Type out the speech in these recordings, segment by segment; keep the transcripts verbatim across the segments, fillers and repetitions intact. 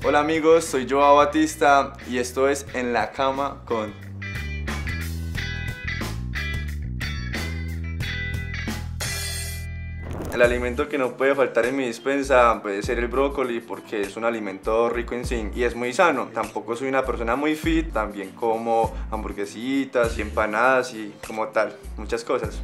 Hola amigos, soy Joao Batista y esto es En la Cama con... El alimento que no puede faltar en mi despensa puede ser el brócoli porque es un alimento rico en zinc y es muy sano. Tampoco soy una persona muy fit, también como hamburguesitas y empanadas y como tal, muchas cosas.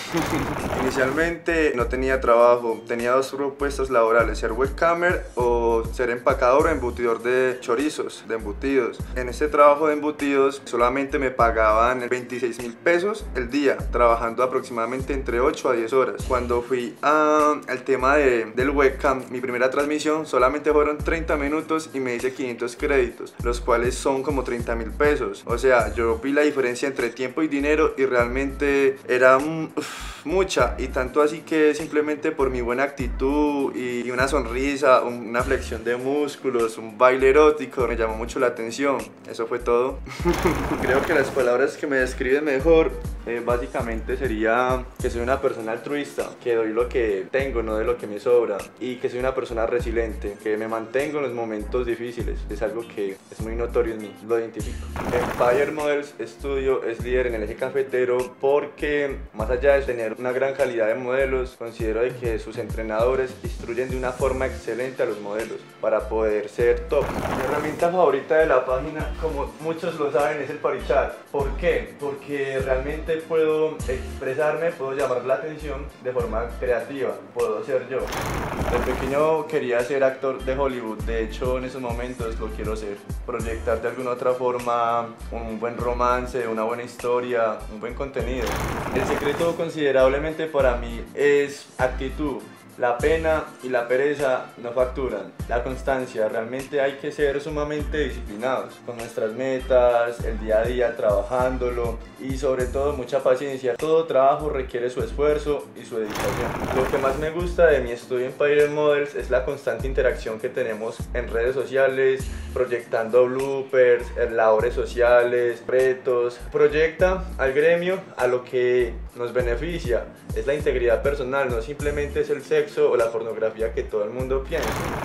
Inicialmente no tenía trabajo, tenía dos propuestas laborales, ser webcamer o ser empacador o embutidor de chorizos, de embutidos. En este trabajo de embutidos solamente me pagaban veintiséis mil pesos el día, trabajando aproximadamente entre ocho a diez horas. Cuando fui a, al tema de, del webcam, mi primera transmisión solamente fueron treinta minutos y me hice quinientos créditos, los cuales son como treinta mil pesos. O sea, yo vi la diferencia entre tiempo y dinero y realmente era un... mucha, y tanto así que simplemente por mi buena actitud y una sonrisa, una flexión de músculos, un baile erótico me llamó mucho la atención. Eso fue todo. Creo que las palabras que me describen mejor eh, básicamente sería que soy una persona altruista, que doy lo que tengo, no de lo que me sobra, y que soy una persona resiliente, que me mantengo en los momentos difíciles. Es algo que es muy notorio en mí, lo identifico. Empire Models Studio es líder en el eje cafetero porque más allá de tener una gran calidad de modelos, considero de que sus entrenadores instruyen de una forma excelente a los modelos para poder ser top. Mi herramienta favorita de la página, como muchos lo saben, es el Parichat. ¿Por qué? Porque realmente puedo expresarme, puedo llamar la atención de forma creativa, puedo ser yo. De pequeño quería ser actor de Hollywood, de hecho en esos momentos lo quiero ser. Proyectar de alguna otra forma un buen romance, una buena historia, un buen contenido. El secreto considerablemente para mí es actitud. La pena y la pereza no facturan. La constancia, realmente hay que ser sumamente disciplinados con nuestras metas, el día a día trabajándolo y sobre todo mucha paciencia. Todo trabajo requiere su esfuerzo y su dedicación. Lo que más me gusta de mi estudio en Empire Models es la constante interacción que tenemos en redes sociales, proyectando bloopers, labores sociales, retos. Proyecta al gremio a lo que nos beneficia. Es la integridad personal, no simplemente es el sexo o la pornografía que todo el mundo piensa.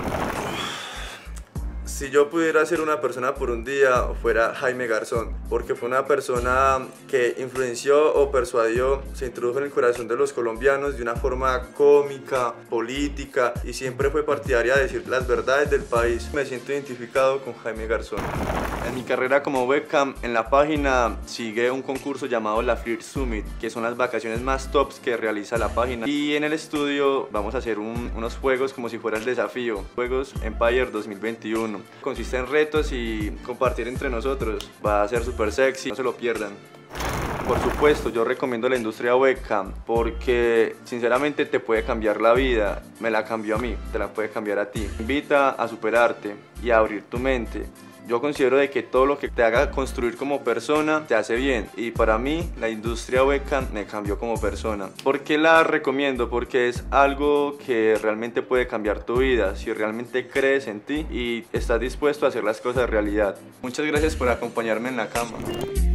Si yo pudiera ser una persona por un día, fuera Jaime Garzón, porque fue una persona que influenció o persuadió, se introdujo en el corazón de los colombianos de una forma cómica, política, y siempre fue partidaria de decir las verdades del país. Me siento identificado con Jaime Garzón. En mi carrera como webcam, en la página sigue un concurso llamado la Flirt Summit, que son las vacaciones más tops que realiza la página. Y en el estudio vamos a hacer un, unos juegos como si fuera el desafío, Juegos Empire dos mil veintiuno. Consiste en retos y compartir entre nosotros. Va a ser súper sexy, no se lo pierdan. Por supuesto, yo recomiendo la industria webcam porque sinceramente te puede cambiar la vida. Me la cambió a mí, te la puede cambiar a ti. Invita a superarte y a abrir tu mente. Yo considero de que todo lo que te haga construir como persona te hace bien, y para mí la industria webcam me cambió como persona. ¿Por qué la recomiendo? Porque es algo que realmente puede cambiar tu vida si realmente crees en ti y estás dispuesto a hacer las cosas realidad. Muchas gracias por acompañarme en la cama.